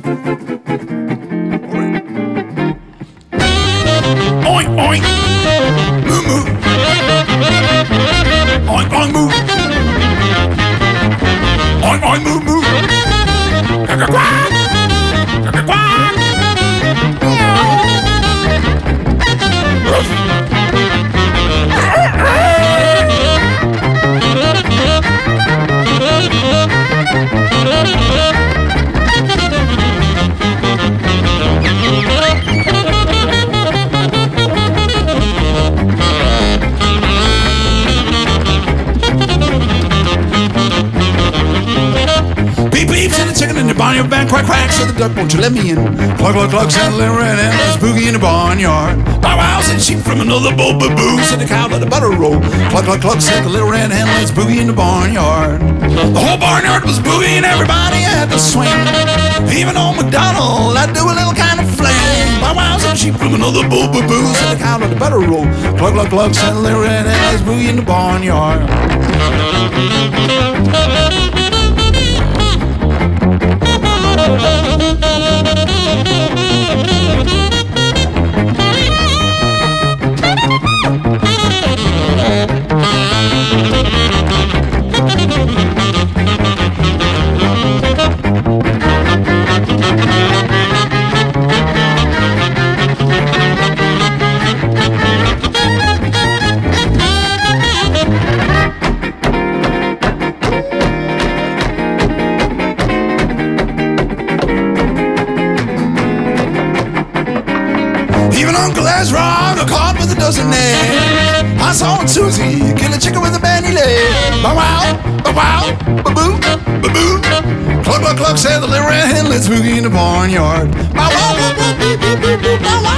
Oink, oink. Moo, moo. Oink, oink, moo. Oink, oink, moo, moo. Quack, quack. Quack, Barnyard band, quack, quack, said the duck, won't you let me in? Cluck, cluck, cluck, said the little red hen, let's boogie in the barnyard. Bow, wow, said the sheep from another bowl, boo-boo, said the cow, let the butter roll. Cluck, cluck, cluck, said the little red hen, let's boogie in the barnyard. The whole barnyard was boogieing, everybody had to swing. Even old MacDonald, I'd do a little kind of fling. Bow, wow, said the sheep from another bowl, boo-boo, said the cow, let the butter roll. Cluck, cluck, cluck, said the little red hen, let's boogie in the barnyard. Even Uncle Ezra got caught with a dozen eggs. I saw Aunt Susie kill a chicken with a bandy leg. Bow wow, bow wow, ba-boo, ba-boo. Cluck, cluck, cluck, said the little red hen, let's boogie in the barnyard. Bow wow, bow wow, bow wow.